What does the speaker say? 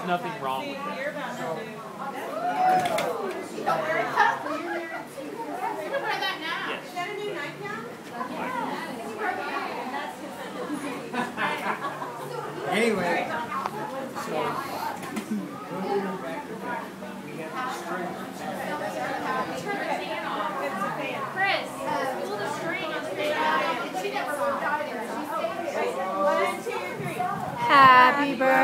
There's nothing wrong with that. Anyway, so Chris, pull the string on the fan. Happy birthday.